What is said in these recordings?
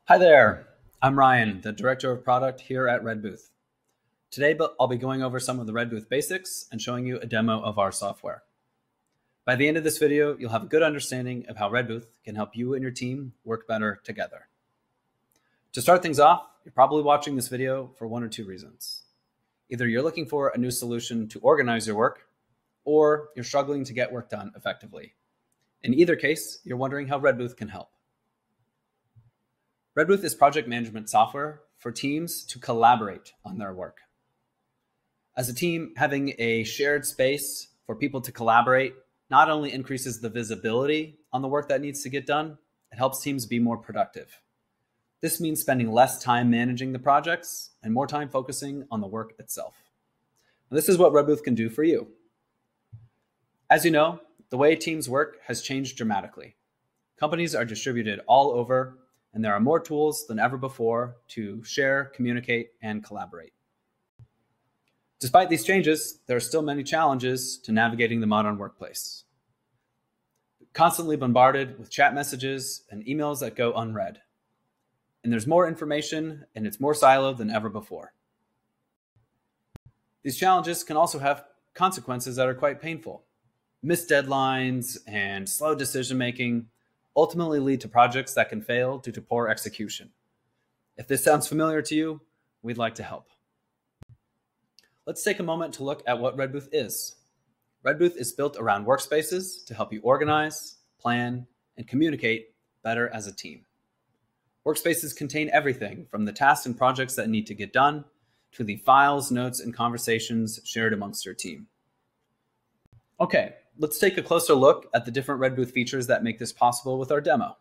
Hi there, I'm Ryan, the Director of Product here at Redbooth. Today I'll be going over some of the Redbooth basics and showing you a demo of our software. By the end of this video, you'll have a good understanding of how Redbooth can help you and your team work better together. To start things off, you're probably watching this video for one or two reasons. Either you're looking for a new solution to organize your work, or you're struggling to get work done effectively. In either case, you're wondering how Redbooth can help. Redbooth is project management software for teams to collaborate on their work. As a team, having a shared space for people to collaborate not only increases the visibility on the work that needs to get done, it helps teams be more productive. This means spending less time managing the projects and more time focusing on the work itself. Now, this is what Redbooth can do for you. As you know, the way teams work has changed dramatically. Companies are distributed all over, and there are more tools than ever before to share, communicate, and collaborate. Despite these changes, there are still many challenges to navigating the modern workplace. Constantly bombarded with chat messages and emails that go unread. And there's more information and it's more siloed than ever before. These challenges can also have consequences that are quite painful. Missed deadlines and slow decision-making ultimately lead to projects that can fail due to poor execution. If this sounds familiar to you, we'd like to help. Let's take a moment to look at what Redbooth is. Redbooth is built around workspaces to help you organize, plan, and communicate better as a team. Workspaces contain everything from the tasks and projects that need to get done to the files, notes, and conversations shared amongst your team. Okay, let's take a closer look at the different Redbooth features that make this possible with our demo.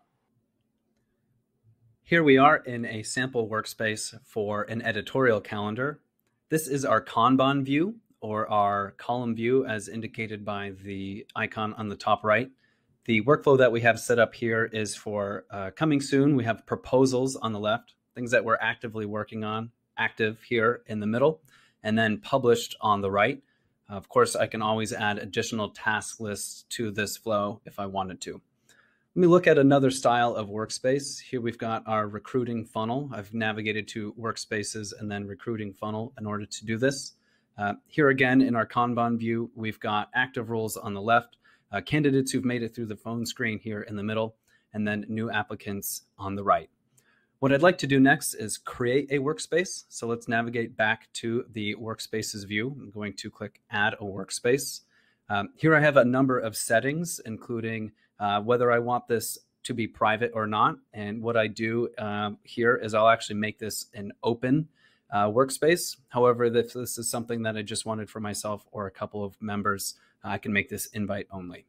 Here we are in a sample workspace for an editorial calendar. This is our Kanban view, or our column view as indicated by the icon on the top right. The workflow that we have set up here is for coming soon. We have proposals on the left, things that we're actively working on, active here in the middle, and then published on the right. Of course, I can always add additional task lists to this flow if I wanted to. Let me look at another style of workspace. Here we've got our recruiting funnel. I've navigated to workspaces and then recruiting funnel in order to do this. Here again in our Kanban view, we've got active roles on the left, candidates who've made it through the phone screen here in the middle, and then new applicants on the right. What I'd like to do next is create a workspace. So let's navigate back to the workspaces view. I'm going to click add a workspace. Here I have a number of settings, including whether I want this to be private or not. And what I do here is I'll actually make this an open workspace. However, if this is something that I just wanted for myself or a couple of members, I can make this invite only.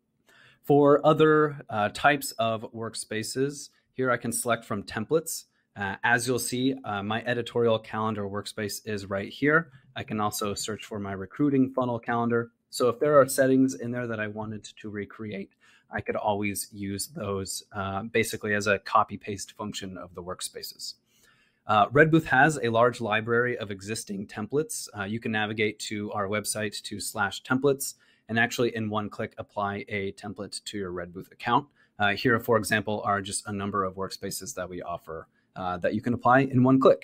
For other types of workspaces, here I can select from templates. As you'll see, my editorial calendar workspace is right here. I can also search for my recruiting funnel calendar. So if there are settings in there that I wanted to recreate, I could always use those basically as a copy-paste function of the workspaces. Redbooth has a large library of existing templates. You can navigate to our website to /templates and actually in one click apply a template to your Redbooth account. Here, for example, are just a number of workspaces that we offer that you can apply in one click.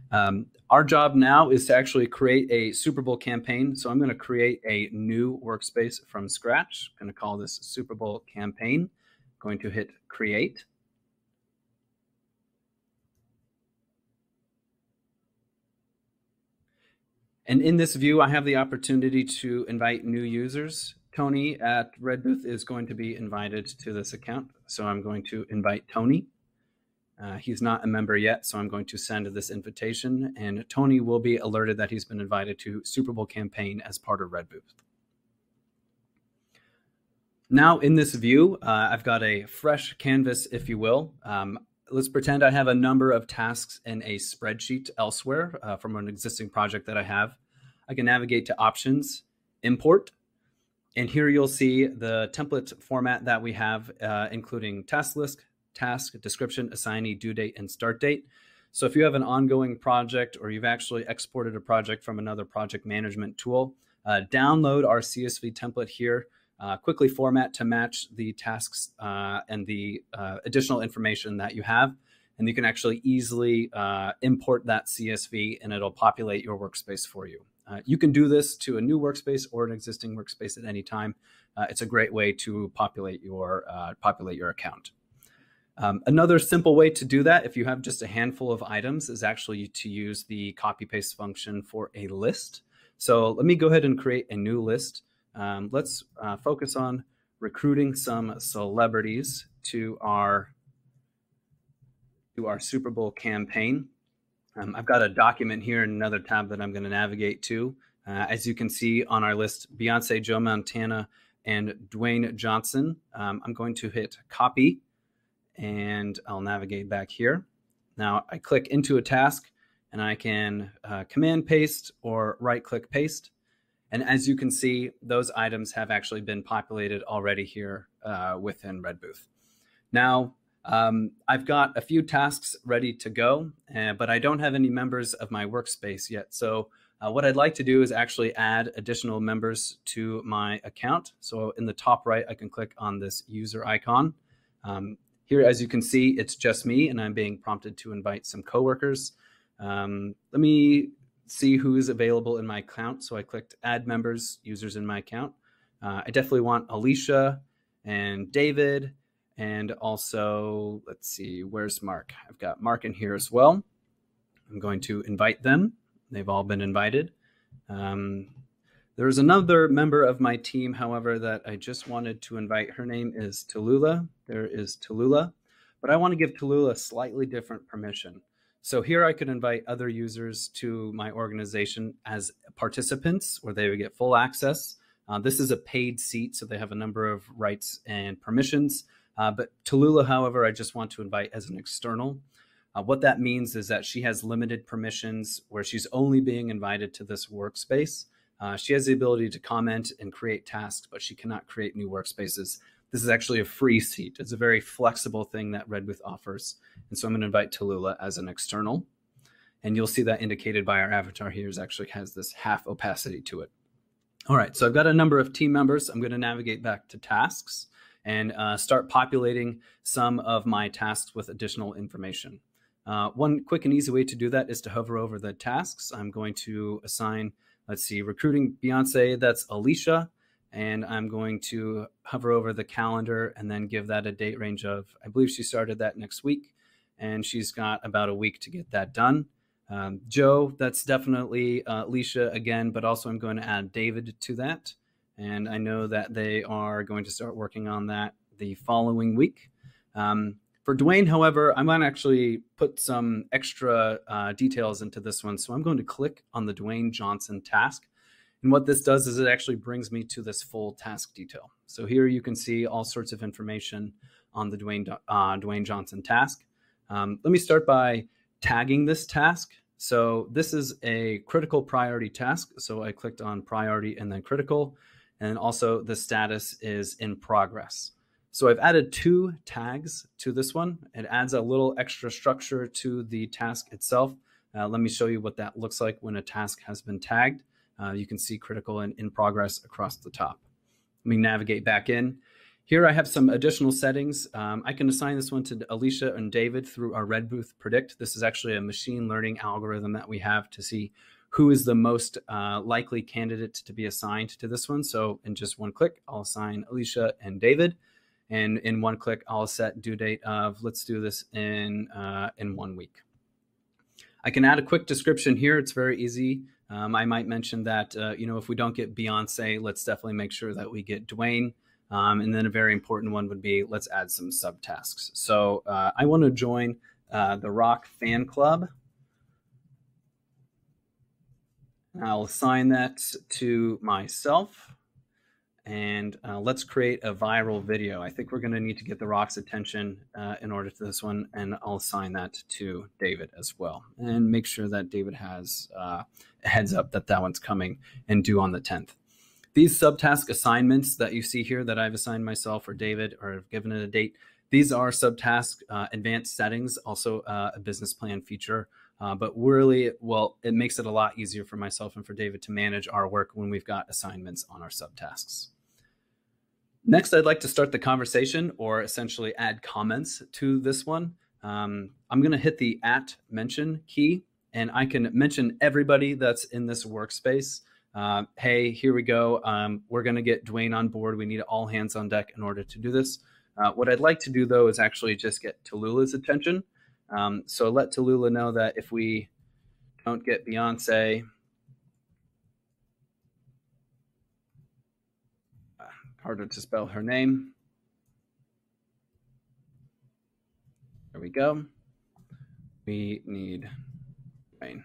Our job now is to actually create a Super Bowl campaign. So I'm going to create a new workspace from scratch. I'm going to call this Super Bowl campaign. I'm going to hit create. And in this view, I have the opportunity to invite new users. Tony at Redbooth is going to be invited to this account. So I'm going to invite Tony. He's not a member yet, so I'm going to send this invitation, and Tony will be alerted that he's been invited to Super Bowl campaign as part of Redbooth. Now in this view, I've got a fresh canvas, if you will. Let's pretend I have a number of tasks in a spreadsheet elsewhere from an existing project that I have. I can navigate to options, import, and here you'll see the template format that we have, including task list, task, description, assignee, due date, and start date. So if you have an ongoing project or you've actually exported a project from another project management tool, download our CSV template here, quickly format to match the tasks and the additional information that you have, and you can actually easily import that CSV and it'll populate your workspace for you. You can do this to a new workspace or an existing workspace at any time. It's a great way to populate your account. Another simple way to do that, if you have just a handful of items, is actually to use the copy paste function for a list. So let me go ahead and create a new list. Let's focus on recruiting some celebrities to our Super Bowl campaign. I've got a document here in another tab that I'm going to navigate to. As you can see on our list, Beyonce, Joe Montana, and Dwayne Johnson. I'm going to hit copy and I'll navigate back here. Now I click into a task and I can command paste or right click paste. And as you can see, those items have actually been populated already here within Redbooth. Now, I've got a few tasks ready to go, but I don't have any members of my workspace yet. So what I'd like to do is actually add additional members to my account. So in the top right, I can click on this user icon. Here, as you can see, it's just me, and I'm being prompted to invite some coworkers. Let me see who is available in my account. So I clicked add members, users in my account. I definitely want Alicia and David. And also, let's see, where's Mark? I've got Mark in here as well. I'm going to invite them. They've all been invited. There's another member of my team, however, that I just wanted to invite. Her name is Tallulah. There is Tallulah. But I want to give Tallulah slightly different permission. So here I could invite other users to my organization as participants, where they would get full access. This is a paid seat, so they have a number of rights and permissions. But Tallulah, however, I just want to invite as an external. What that means is that she has limited permissions where she's only being invited to this workspace. She has the ability to comment and create tasks, but she cannot create new workspaces. This is actually a free seat. It's a very flexible thing that Redbooth offers. And so I'm going to invite Tallulah as an external. And you'll see that indicated by our avatar here is actually has this half opacity to it. All right, so I've got a number of team members. I'm going to navigate back to tasks and start populating some of my tasks with additional information. One quick and easy way to do that is to hover over the tasks. I'm going to assign, let's see, recruiting Beyonce, that's Alicia. And I'm going to hover over the calendar and then give that a date range of, I believe she started that next week. And she's got about a week to get that done. Joe, that's definitely Alicia again, but also I'm going to add David to that. And I know that they are going to start working on that the following week. For Dwayne, however, I'm going to actually put some extra details into this one. So I'm going to click on the Dwayne Johnson task. And what this does is it actually brings me to this full task detail. So here you can see all sorts of information on the Dwayne Johnson task. Let me start by tagging this task. So this is a critical priority task. So I clicked on priority and then critical. And also the status is in progress. So I've added 2 tags to this one. It adds a little extra structure to the task itself. Let me show you what that looks like when a task has been tagged. You can see critical and in progress across the top. Let me navigate back in. Here I have some additional settings. I can assign this one to Alicia and David through our Redbooth Predict. This is actually a machine learning algorithm that we have to see who is the most likely candidate to be assigned to this one. So in just one click, I'll assign Alicia and David. And in one click, I'll set due date of, let's do this in 1 week. I can add a quick description here. It's very easy. I might mention that, if we don't get Beyonce, let's definitely make sure that we get Dwayne. And then a very important one would be, let's add some subtasks. So I want to join the Rock fan club. I'll assign that to myself. And let's create a viral video. I think we're going to need to get the Rock's attention in order to this one. And I'll assign that to David as well. And make sure that David has a heads up that that one's coming and due on the 10th. These subtask assignments that you see here that I've assigned myself or David or have given it a date, these are subtask advanced settings, also a business plan feature. But really, well, it makes it a lot easier for myself and for David to manage our work when we've got assignments on our subtasks. Next, I'd like to start the conversation or essentially add comments to this one. I'm going to hit the @mention key, and I can mention everybody that's in this workspace. Hey, here we go. We're going to get Dwayne on board. We need all hands on deck in order to do this. What I'd like to do, though, is actually just get Tallulah's attention. So let Tallulah know that if we don't get Beyonce, harder to spell her name. There we go. We need Dwayne.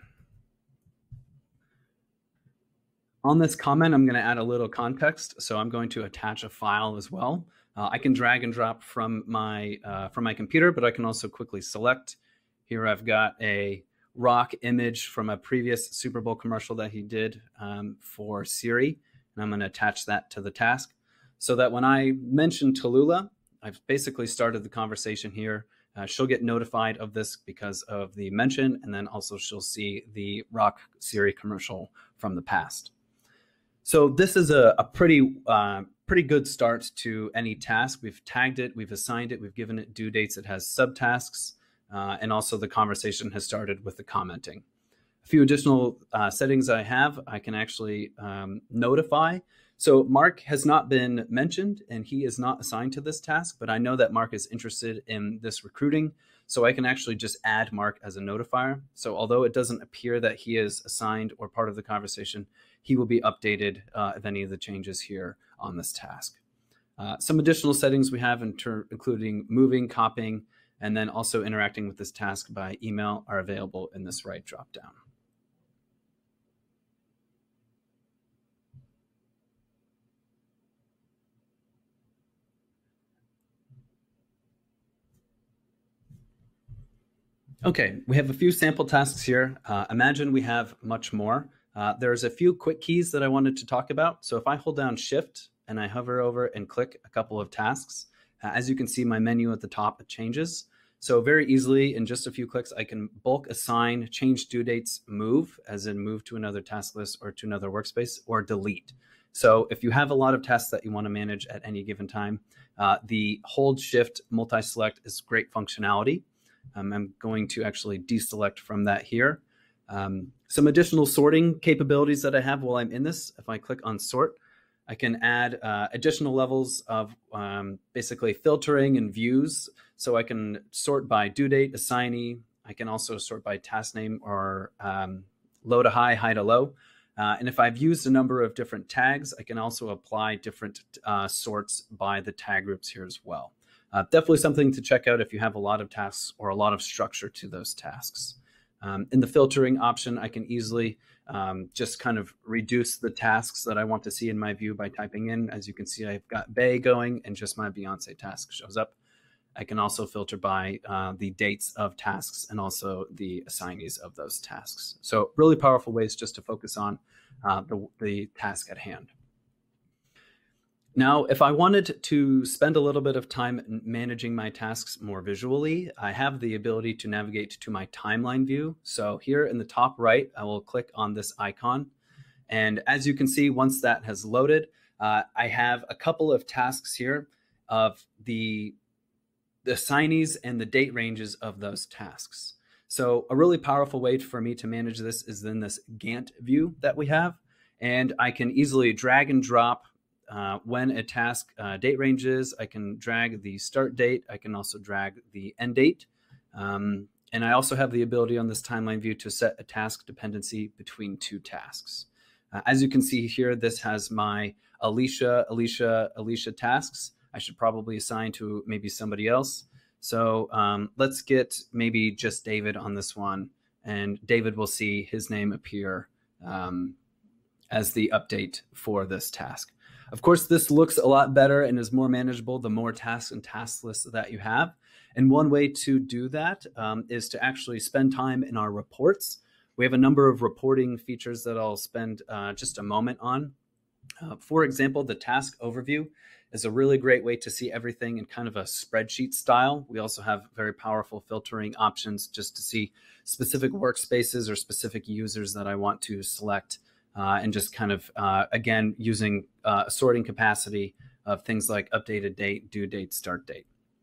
On this comment, I'm going to add a little context. So I'm going to attach a file as well. I can drag and drop from my computer, but I can also quickly select. Here I've got a rock image from a previous Super Bowl commercial that he did for Siri, and I'm going to attach that to the task so that when I mention Tallulah, I've basically started the conversation here. She'll get notified of this because of the mention, and then also she'll see the rock Siri commercial from the past. So this is a pretty good start to any task. We've tagged it, we've assigned it, we've given it due dates. It has subtasks, and also the conversation has started with the commenting. A few additional settings I have, I can actually notify. So Mark has not been mentioned and he is not assigned to this task, but I know that Mark is interested in this recruiting. So I can actually just add Mark as a notifier. So although it doesn't appear that he is assigned or part of the conversation, he will be updated if any of the changes here on this task. Some additional settings we have including moving, copying, and then also interacting with this task by email are available in this right dropdown. Okay, we have a few sample tasks here. Imagine we have much more. There's a few quick keys that I wanted to talk about. So if I hold down Shift and I hover over and click a couple of tasks, as you can see, my menu at the top changes. So very easily, in just a few clicks, I can bulk assign, change due dates, move, as in move to another task list or to another workspace, or delete. So if you have a lot of tasks that you want to manage at any given time, the hold Shift multi-select is great functionality. I'm going to actually deselect from that here. Some additional sorting capabilities that I have while I'm in this. If I click on sort, I can add additional levels of basically filtering and views. So I can sort by due date, assignee. I can also sort by task name or low to high, high to low. And if I've used a number of different tags, I can also apply different sorts by the tag groups here as well. Definitely something to check out if you have a lot of tasks or a lot of structure to those tasks. In the filtering option, I can easily just kind of reduce the tasks that I want to see in my view by typing in. As you can see, I've got Bay going and just my Beyonce task shows up. I can also filter by the dates of tasks and also the assignees of those tasks. So really powerful ways just to focus on the task at hand. Now, if I wanted to spend a little bit of time managing my tasks more visually, I have the ability to navigate to my timeline view. So here in the top right, I will click on this icon. And as you can see, once that has loaded, I have a couple of tasks here of the assignees and the date ranges of those tasks. So a really powerful way for me to manage this is in this Gantt view that we have. And I can easily drag and drop when a task date range is. I can drag the start date. I can also drag the end date. And I also have the ability on this timeline view to set a task dependency between two tasks. As you can see here, this has my Alicia tasks. I should probably assign to maybe somebody else. So let's get maybe just David on this one. And David will see his name appear as the update for this task. Of course, this looks a lot better and is more manageable the more tasks and task lists that you have. And one way to do that is to actually spend time in our reports. We have a number of reporting features that I'll spend just a moment on. For example, the task overview is a really great way to see everything in kind of a spreadsheet style. We also have very powerful filtering options just to see specific workspaces or specific users that I want to select. And just kind of, again, using sorting capacity of things like updated date, due date, start date.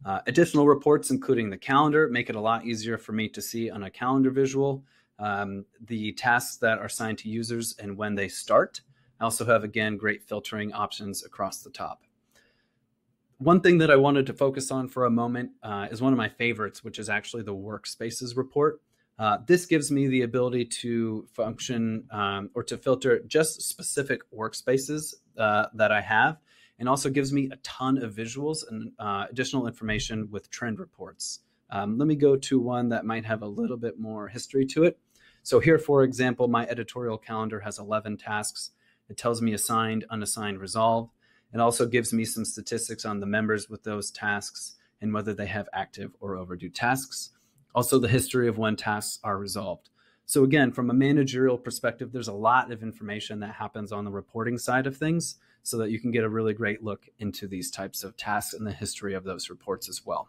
Additional reports, including the calendar, make it a lot easier for me to see on a calendar visual the tasks that are assigned to users and when they start. I also have, again, great filtering options across the top. One thing that I wanted to focus on for a moment is one of my favorites, which is actually the workspaces report. This gives me the ability to function or to filter just specific workspaces that I have, and also gives me a ton of visuals and additional information with trend reports. Let me go to one that might have a little bit more history to it. So here, for example, my editorial calendar has 11 tasks. It tells me assigned, unassigned, resolved. It also gives me some statistics on the members with those tasks and whether they have active or overdue tasks. Also, the history of when tasks are resolved. So again, from a managerial perspective, there's a lot of information that happens on the reporting side of things so that you can get a really great look into these types of tasks and the history of those reports as well.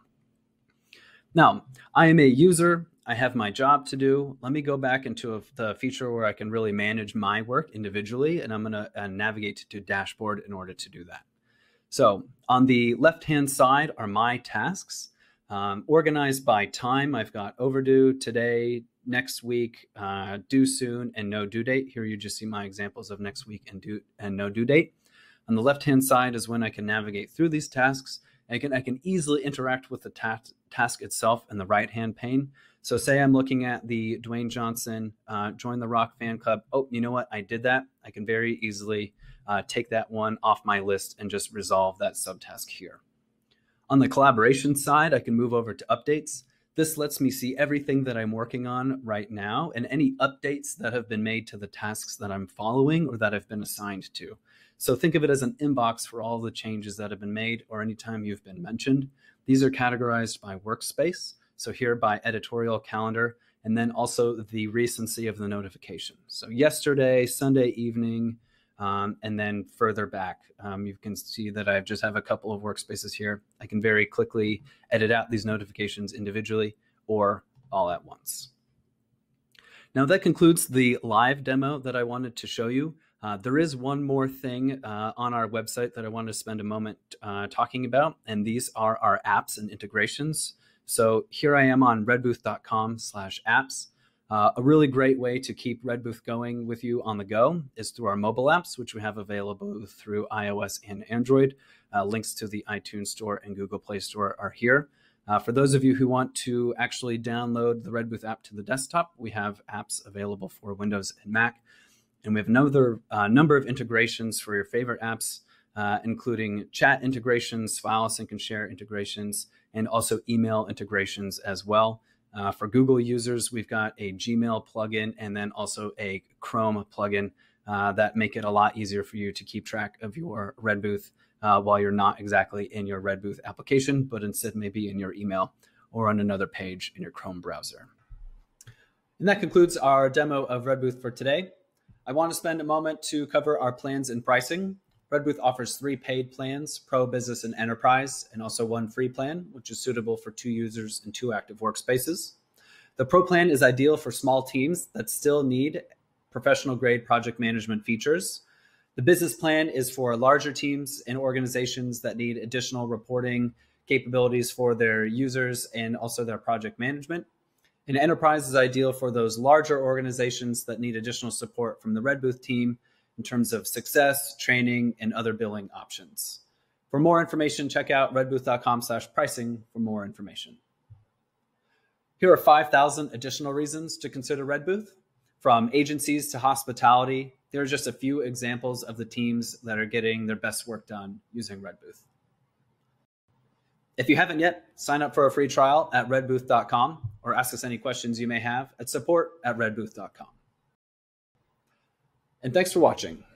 Now, I am a user. I have my job to do. Let me go back into the feature where I can really manage my work individually, and I'm going to navigate to dashboard in order to do that. So on the left-hand side are my tasks. Organized by time, I've got overdue, today, next week, due soon, and no due date. Here you just see my examples of next week and no due date. On the left-hand side is when I can navigate through these tasks. I can easily interact with the task itself in the right-hand pane. So say I'm looking at the Dwayne Johnson Join the Rock fan club. Oh, you know what? I did that. I can very easily take that one off my list and just resolve that subtask here. On the collaboration side, I can move over to updates. This lets me see everything that I'm working on right now and any updates that have been made to the tasks that I'm following or that I've been assigned to. So think of it as an inbox for all the changes that have been made or anytime you've been mentioned. These are categorized by workspace. So here by editorial calendar, and then also the recency of the notification. So yesterday, Sunday evening, and then further back, you can see that I just have a couple of workspaces here. I can very quickly edit out these notifications individually or all at once. Now that concludes the live demo that I wanted to show you. There is one more thing on our website that I wanted to spend a moment talking about, and these are our apps and integrations. So here I am on redbooth.com/apps. A really great way to keep Redbooth going with you on the go is through our mobile apps, which we have available through iOS and Android. Links to the iTunes Store and Google Play Store are here. For those of you who want to actually download the Redbooth app to the desktop, we have apps available for Windows and Mac. And we have another number of integrations for your favorite apps, including chat integrations, file sync and share integrations, and also email integrations as well. For Google users, we've got a Gmail plugin and then also a Chrome plugin that make it a lot easier for you to keep track of your Redbooth while you're not exactly in your Redbooth application, but instead maybe in your email or on another page in your Chrome browser. And that concludes our demo of Redbooth for today. I want to spend a moment to cover our plans and pricing. Redbooth offers 3 paid plans, Pro, Business, and Enterprise, and also 1 free plan, which is suitable for 2 users and 2 active workspaces. The Pro plan is ideal for small teams that still need professional-grade project management features. The Business plan is for larger teams and organizations that need additional reporting capabilities for their users and also their project management. And Enterprise is ideal for those larger organizations that need additional support from the Redbooth team in terms of success, training, and other billing options. For more information, check out redbooth.com/pricing for more information. Here are 5,000 additional reasons to consider Redbooth. From agencies to hospitality, there are just a few examples of the teams that are getting their best work done using Redbooth. If you haven't yet, sign up for a free trial at redbooth.com or ask us any questions you may have at support@redbooth.com. And thanks for watching.